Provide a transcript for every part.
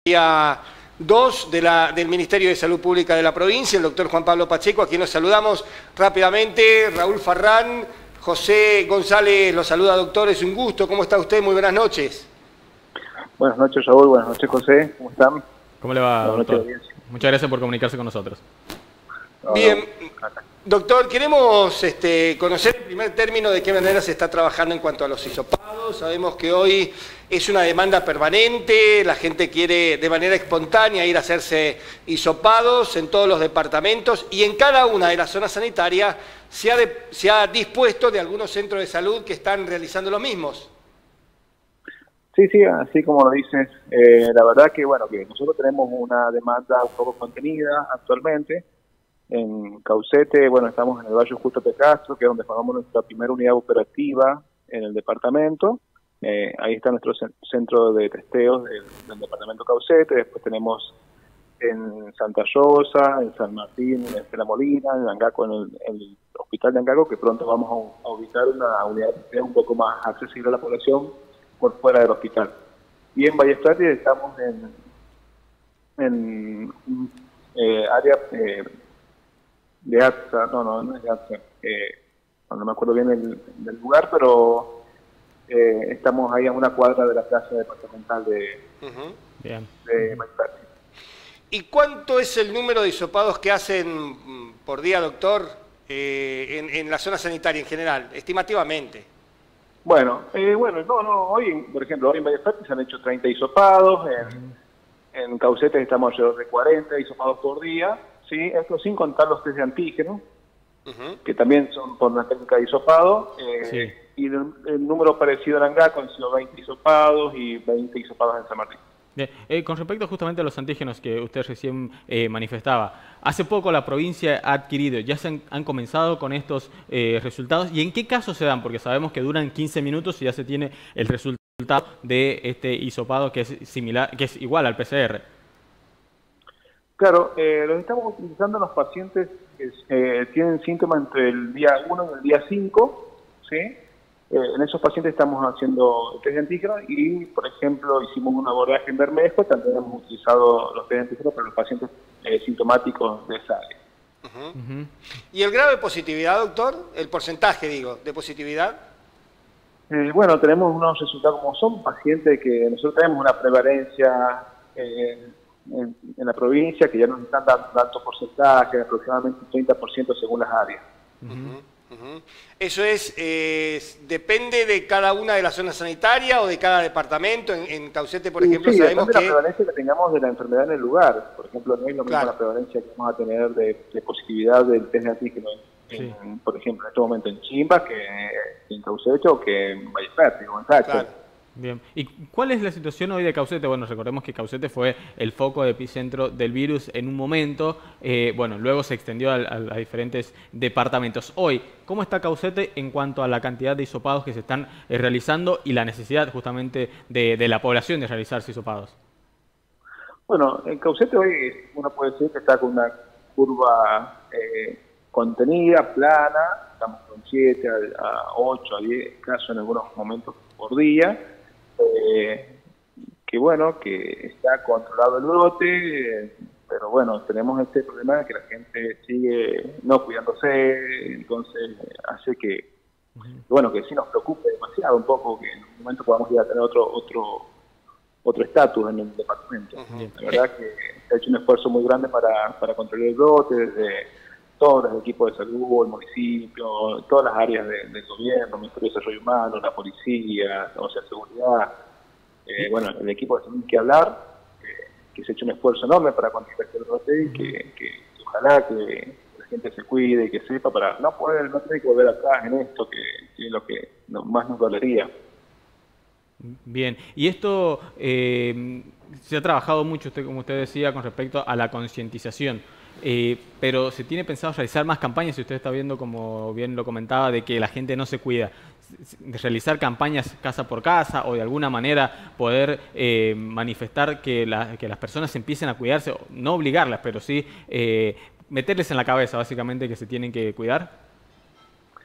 2 del Ministerio de Salud Pública de la provincia, el doctor Juan Pablo Pacheco, a quien nos saludamos rápidamente. Raúl Farrán, José González los saluda, doctor, es un gusto. ¿Cómo está usted? Muy buenas noches. Buenas noches, Raúl. Buenas noches, José. ¿Cómo están? ¿Cómo le va, doctor? Muchas gracias por comunicarse con nosotros. Bien. Doctor, queremos conocer en primer término de qué manera se está trabajando en cuanto a los hisopados. Sabemos que hoy es una demanda permanente, la gente quiere de manera espontánea ir a hacerse hisopados en todos los departamentos y en cada una de las zonas sanitarias se ha dispuesto de algunos centros de salud que están realizando los mismos. Sí, así como lo dices, la verdad que bueno, que nosotros tenemos una demanda un poco contenida actualmente. En Caucete, bueno, estamos en el Valle Justo de Castro, que es donde formamos nuestra primera unidad operativa en el departamento. Ahí está nuestro centro de testeos del departamento Caucete. Después tenemos en Santa Rosa, en San Martín, en Estela Molina, en Angaco, en el hospital de Angaco, que pronto vamos a ubicar una unidad de testeo un poco más accesible a la población por fuera del hospital. Y en Ballestati estamos en área de ATSA, no es de ATSA, no me acuerdo bien del lugar, pero estamos ahí a una cuadra de la plaza departamental de Ballestati. ¿Y cuánto es el número de hisopados que hacen por día, doctor, en la zona sanitaria en general, estimativamente? Bueno, hoy, por ejemplo, hoy en Ballestati se han hecho 30 hisopados, en Caucete estamos alrededor de 40 hisopados por día, ¿sí? Esto sin contar los test de antígeno, que también son por una técnica de hisopado, y el número parecido en Angaco han sido 20 hisopados y 20 hisopados en San Martín. Con respecto justamente a los antígenos que usted recién manifestaba, hace poco la provincia ha adquirido, ya han comenzado con estos resultados, ¿y en qué casos se dan? Porque sabemos que duran 15 minutos y ya se tiene el resultado de este hisopado que es similar, que es igual al PCR. Claro, los estamos utilizando en los pacientes que tienen síntomas entre el día 1 y el día 5, ¿sí? En esos pacientes estamos haciendo test de antígenos y, por ejemplo, hicimos un abordaje en Bermejo, también hemos utilizado los test de antígenos para los pacientes sintomáticos de esa área. ¿Y el grado de positividad, doctor? El porcentaje, digo, de positividad. Bueno, tenemos unos resultados como son pacientes que nosotros tenemos una prevalencia en la provincia que ya nos están dando altos porcentajes, aproximadamente un 30% según las áreas. Eso depende de cada una de las zonas sanitarias o de cada departamento. En Caucete, por ejemplo, sabemos que... la prevalencia que tengamos de la enfermedad en el lugar. Por ejemplo, no es lo mismo la prevalencia que vamos a tener de positividad del test de antígeno, por ejemplo, en este momento en Chimba, que en Caucete o que en Ballestati o en Sacha. Bien. ¿Y cuál es la situación hoy de Caucete? Bueno, recordemos que Caucete fue el foco de epicentro del virus en un momento. Luego se extendió a diferentes departamentos. Hoy, ¿cómo está Caucete en cuanto a la cantidad de hisopados que se están realizando y la necesidad justamente de la población de realizarse hisopados? Bueno, en Caucete hoy uno puede decir que está con una curva contenida, plana. Estamos con 7 a 8 a 10 casos en algunos momentos por día. Que está controlado el brote, pero bueno, tenemos este problema de que la gente sigue no cuidándose, entonces hace que sí nos preocupe demasiado un poco que en un momento podamos ir a tener otro estatus en el departamento. La verdad que se ha hecho un esfuerzo muy grande para controlar el brote desde todos los equipos de salud, el municipio, todas las áreas del gobierno, el Ministerio de Desarrollo Humano, la policía, o sea, seguridad. El equipo de salud, que hablar, que se ha hecho un esfuerzo enorme para controlar el brote y que ojalá que la gente se cuide y que sepa para no tener que volver atrás en esto, que es lo que más nos dolería. Bien, y esto se ha trabajado mucho, como usted decía, con respecto a la concientización. Pero ¿se tiene pensado realizar más campañas? Si usted está viendo, como bien lo comentaba, de que la gente no se cuida, de realizar campañas casa por casa o de alguna manera poder manifestar que las personas empiecen a cuidarse, no obligarlas, pero sí meterles en la cabeza básicamente que se tienen que cuidar.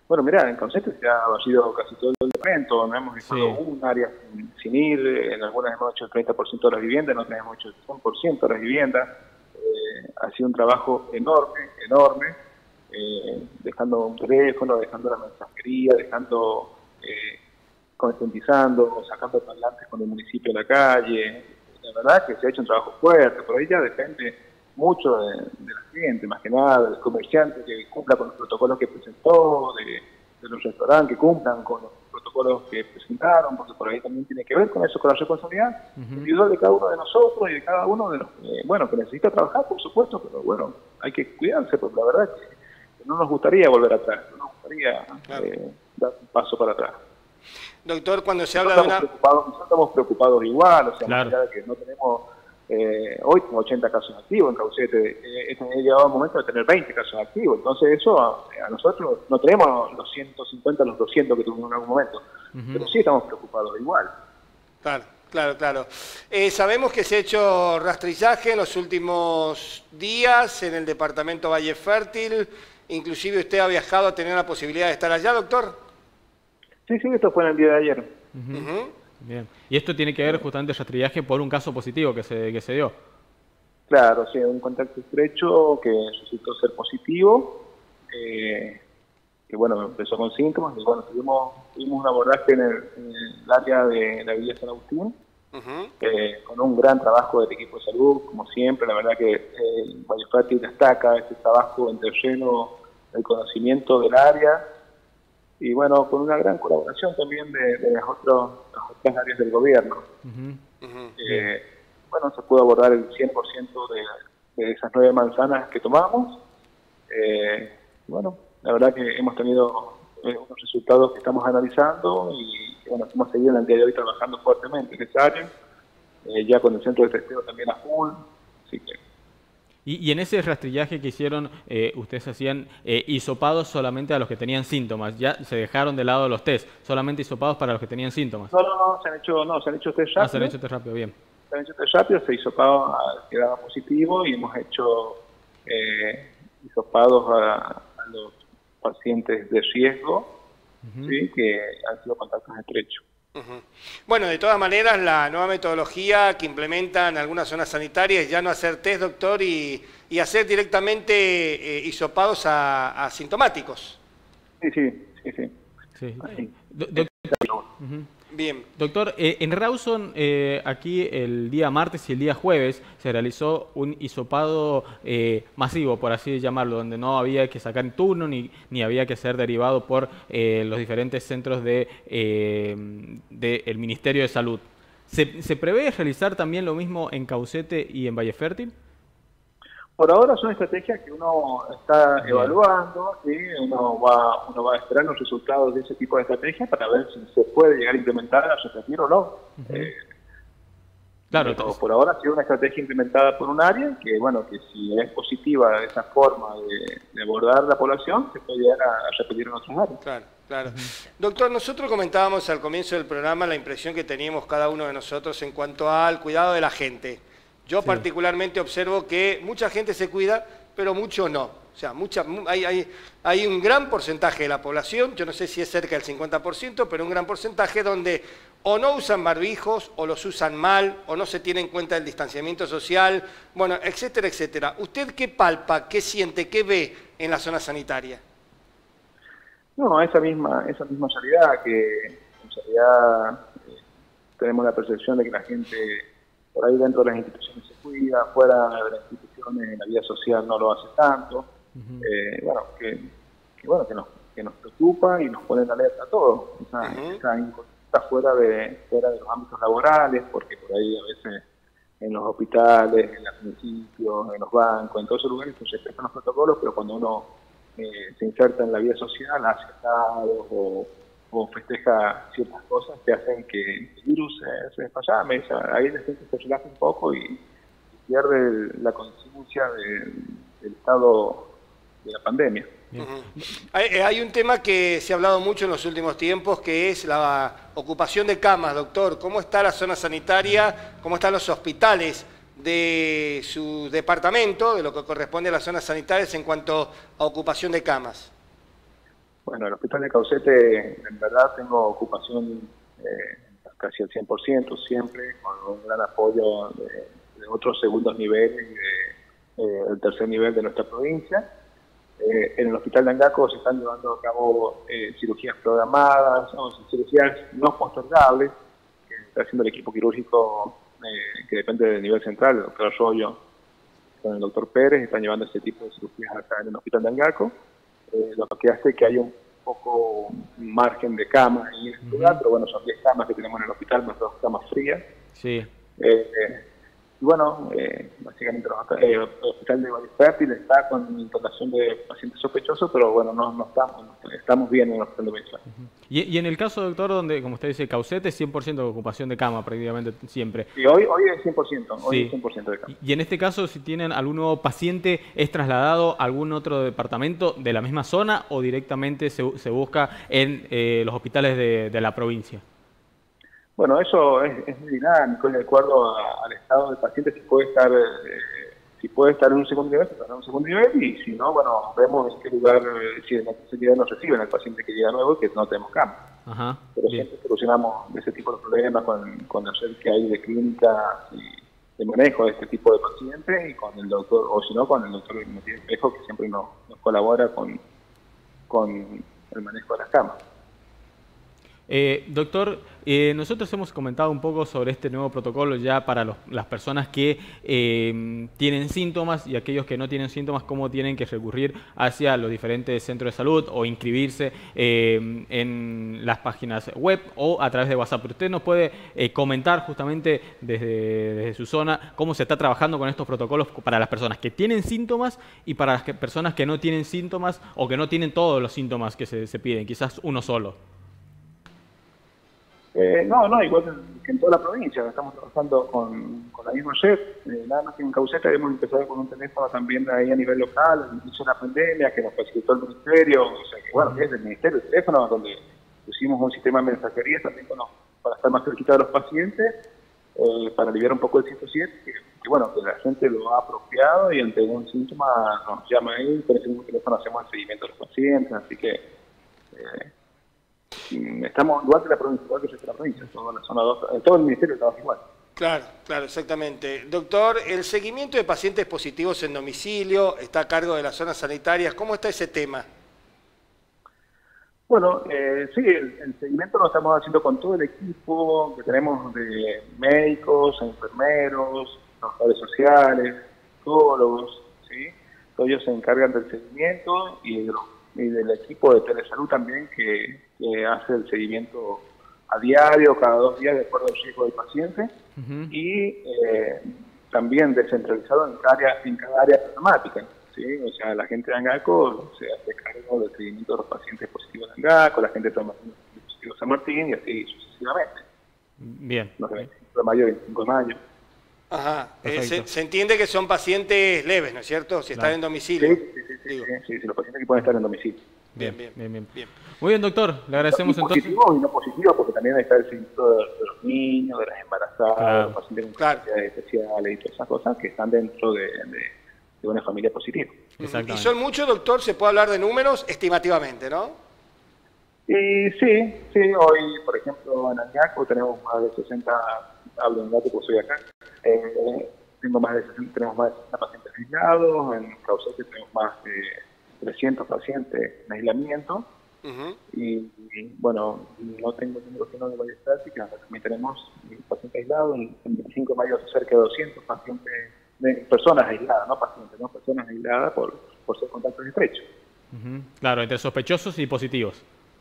Bueno, mirá, en Caucete se ha barrido casi todo el departamento, no hemos dejado un área sin ir, en algunas hemos hecho el 30% de las viviendas, en otras hemos hecho el 100% de las viviendas. Ha sido un trabajo enorme, dejando un teléfono, dejando la mensajería, dejando, concientizando, sacando parlantes con el municipio a la calle. La verdad que se ha hecho un trabajo fuerte, pero ahí ya depende mucho de la gente, más que nada, del comerciante que cumpla con los protocolos que presentó, de los restaurantes que cumplan con los protocolos que presentaron, porque por ahí también tiene que ver con eso, con la responsabilidad individual de cada uno de nosotros y de cada uno de los que necesita trabajar, por supuesto, pero bueno, hay que cuidarse, porque la verdad es que no nos gustaría volver atrás, no nos gustaría dar un paso para atrás. Doctor, cuando se habla de una... Nosotros estamos preocupados igual, o sea, claro, más allá de que no tenemos... hoy tengo 80 casos activos en Caucete, he llegado un momento de tener 20 casos activos, entonces eso a nosotros no tenemos los 150, los 200 que tuvimos en algún momento, pero sí estamos preocupados igual. Claro. Sabemos que se ha hecho rastrillaje en los últimos días en el departamento Valle Fértil, inclusive usted ha viajado a tener la posibilidad de estar allá, doctor. Sí, esto fue en el día de ayer. Bien. Y esto tiene que ver justamente el rastrillaje por un caso positivo que se dio. Claro, sí, un contacto estrecho que resultó ser positivo, que bueno, empezó con síntomas, y bueno, tuvimos un abordaje en el área de la Villa San Agustín, con un gran trabajo del equipo de salud, como siempre. La verdad que Valle Fértil destaca este trabajo en terreno, el conocimiento del área, y bueno, con una gran colaboración también de las otras áreas del gobierno. Bueno, se pudo abordar el 100% de esas 9 manzanas que tomamos. Bueno, la verdad que hemos tenido unos resultados que estamos analizando y bueno, hemos seguido en el día de hoy trabajando fuertemente en esa área, ya con el centro de testeo también a full, así que... Y en ese rastrillaje que hicieron, ustedes hacían hisopados solamente a los que tenían síntomas, ya se dejaron de lado los test, solamente hisopados para los que tenían síntomas. No, se han hecho test rápido. Se han hecho test rápido, bien. Se han hecho test rápido, se hisopado que daba positivo y hemos hecho hisopados a los pacientes de riesgo, ¿sí? Que han sido contactos estrechos. Bueno, de todas maneras, la nueva metodología que implementan algunas zonas sanitarias es ya no hacer test, doctor, y hacer directamente hisopados a asintomáticos. Sí. Bien. Doctor, en Rawson, aquí el día martes y el día jueves se realizó un hisopado masivo, por así llamarlo, donde no había que sacar turno ni había que ser derivado por los diferentes centros del Ministerio de Salud. ¿Se prevé realizar también lo mismo en Caucete y en Valle Fértil? Por ahora son estrategias que uno está evaluando, ¿sí? Uno va a esperar los resultados de ese tipo de estrategias para ver si se puede llegar a implementar, a repetir o no. Claro, por ahora ha sido una estrategia implementada por un área que, bueno, que si es positiva esa forma de abordar la población, se puede llegar a repetir en otras áreas. Claro. Doctor, nosotros comentábamos al comienzo del programa la impresión que teníamos cada uno de nosotros en cuanto al cuidado de la gente. Yo particularmente observo que mucha gente se cuida, pero mucho no. O sea, hay un gran porcentaje de la población, yo no sé si es cerca del 50%, pero un gran porcentaje donde o no usan barbijos, o los usan mal, o no se tiene en cuenta el distanciamiento social, bueno, etcétera, etcétera. ¿Usted qué palpa, qué siente, qué ve en la zona sanitaria? No, esa misma realidad, que en realidad tenemos la percepción de que la gente por ahí dentro de las instituciones se cuida, fuera de las instituciones en la vida social no lo hace tanto. Que nos preocupa y nos pone en alerta a todos. Esa inconducta fuera de los ámbitos laborales, porque por ahí a veces en los hospitales, en los municipios, en los bancos, en todos esos lugares se respetan los protocolos, pero cuando uno se inserta en la vida social, hace asados o festeja ciertas cosas que hacen que el virus se desparrame. Ahí la gente se relaja un poco y pierde la conciencia del estado de la pandemia. Hay un tema que se ha hablado mucho en los últimos tiempos, que es la ocupación de camas, doctor. ¿Cómo está la zona sanitaria? ¿Cómo están los hospitales de su departamento, de lo que corresponde a las zonas sanitarias en cuanto a ocupación de camas? Bueno, el hospital de Caucete, en verdad, tengo ocupación casi al 100%, siempre, con un gran apoyo de otros segundos niveles y del tercer nivel de nuestra provincia. En el hospital de Angaco se están llevando a cabo cirugías programadas, cirugías no postergables, que está haciendo el equipo quirúrgico que depende del nivel central, el doctor Arroyo con el doctor Pérez, están llevando este tipo de cirugías acá en el hospital de Angaco, lo que hace que haya un poco margen de camas ahí en el lugar, pero bueno, son 10 camas que tenemos en el hospital, más 2 camas frías. Sí. Y bueno, básicamente el hospital de Valle Fértil está con internación de pacientes sospechosos, pero bueno, no estamos bien en el hospital de Valle Fértil. Y en el caso, doctor, donde, como usted dice, Caucete, 100% de ocupación de cama prácticamente siempre. Y hoy es 100%, hoy sí. es 100% de cama. Y en este caso, si tienen algún nuevo paciente, ¿es trasladado a algún otro departamento de la misma zona o directamente se busca en los hospitales de la provincia? Bueno, eso es muy dinámico, de acuerdo al estado del paciente, si puede estar en un segundo nivel, se estará en un segundo nivel, y si no, bueno, vemos en qué lugar, si en la especialidad nos reciben al paciente que llega nuevo, que no tenemos cama. Ajá, pero bien. siempre solucionamos ese tipo de problemas con la red que hay de clínica y de manejo de este tipo de pacientes, y con el doctor, o si no, con el doctor Matías Espejo, que siempre nos colabora con el manejo de las camas. Doctor, nosotros hemos comentado un poco sobre este nuevo protocolo ya para las personas que tienen síntomas y aquellos que no tienen síntomas, cómo tienen que recurrir hacia los diferentes centros de salud o inscribirse en las páginas web o a través de WhatsApp. Pero usted nos puede comentar justamente desde su zona cómo se está trabajando con estos protocolos para las personas que tienen síntomas y para las personas que no tienen síntomas o que no tienen todos los síntomas que se piden, quizás uno solo. No, igual que en toda la provincia, estamos trabajando con la misma red, nada más que en Cauceta hemos empezado con un teléfono también ahí a nivel local, al inicio de la pandemia, que nos facilitó el ministerio, o sea que bueno, es del ministerio el teléfono, donde pusimos un sistema de mensajería también para estar más cerquita de los pacientes, para aliviar un poco el 107, que bueno, que la gente lo ha apropiado y ante un síntoma nos llama ahí, con ese mismo teléfono hacemos el seguimiento de los pacientes, así que estamos igual que la provincia, igual que la provincia, toda la zona 2, todo el ministerio trabaja igual. Claro, exactamente. Doctor, el seguimiento de pacientes positivos en domicilio está a cargo de las zonas sanitarias. ¿Cómo está ese tema? Bueno, sí, el seguimiento lo estamos haciendo con todo el equipo que tenemos de médicos, enfermeros, trabajadores sociales, psicólogos, ¿sí? Todos ellos se encargan del seguimiento y del equipo de telesalud también que hace el seguimiento a diario, cada 2 días, de acuerdo al riesgo del paciente, y también descentralizado en cada área programática, ¿sí? O sea, la gente de Angaco se hace cargo del seguimiento de los pacientes positivos de Angaco, la gente de San Martín positivo de San Martín, y así sucesivamente. Bien. No sé, 25 de mayo, 25 de mayo. Ajá, se entiende que son pacientes leves, ¿no es cierto? Si están en domicilio. Sí, los pacientes que pueden estar en domicilio. Bien. Muy bien, doctor, le agradecemos entonces. Positivos y no positivos, porque también está el seguimiento de los niños, de las embarazadas, de los pacientes con necesidades especiales y todas esas cosas que están dentro de una familia positiva. ¿Y son muchos, doctor? ¿Se puede hablar de números estimativamente, no? Y sí, hoy, por ejemplo, en Angaco tenemos más de 60, hablo en datos porque soy acá, tenemos más de 60 pacientes aislados, en Caucete tenemos más de 300 pacientes en aislamiento, y bueno, no tengo números que no de Valle Fértil, que también tenemos pacientes aislados, en 25 de mayo cerca de 200 pacientes, personas aisladas, no pacientes, no personas aisladas por ser contactos estrechos. Claro, entre sospechosos y positivos.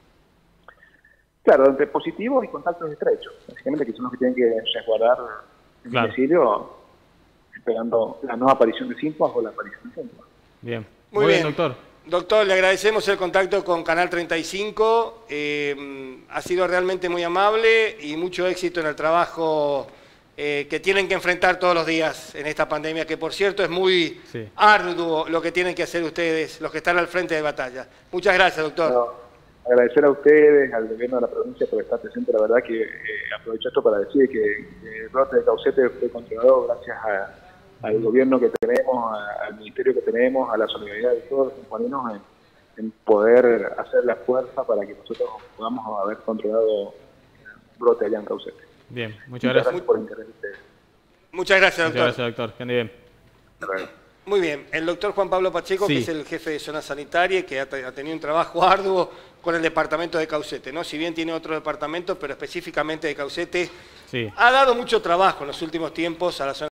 Claro, entre positivos y contactos estrechos, básicamente, que son los que tienen que resguardar el domicilio, esperando la no aparición de síntomas o la aparición de síntomas. Bien. Muy bien, doctor. Doctor, le agradecemos el contacto con Canal 35. Ha sido realmente muy amable y mucho éxito en el trabajo que tienen que enfrentar todos los días en esta pandemia, que por cierto es muy arduo lo que tienen que hacer ustedes, los que están al frente de batalla. Muchas gracias, doctor. Agradecer a ustedes, al gobierno de la provincia por estar presente. La verdad que aprovecho esto para decir que el brote de Caucete fue controlado gracias al gobierno que tenemos, al ministerio que tenemos, a la solidaridad de todos los compañeros en poder hacer la fuerza para que nosotros podamos haber controlado el brote allá en Caucete. Bien, muchas gracias. Por el interés de ustedes. Muchas gracias, doctor. Muchas gracias, doctor. Que ande bien. Muy bien, el doctor Juan Pablo Pacheco, sí, que es el jefe de zona sanitaria y que ha tenido un trabajo arduo con el departamento de Caucete, ¿no? Si bien tiene otro departamento, pero específicamente de Caucete, sí, ha dado mucho trabajo en los últimos tiempos a la zona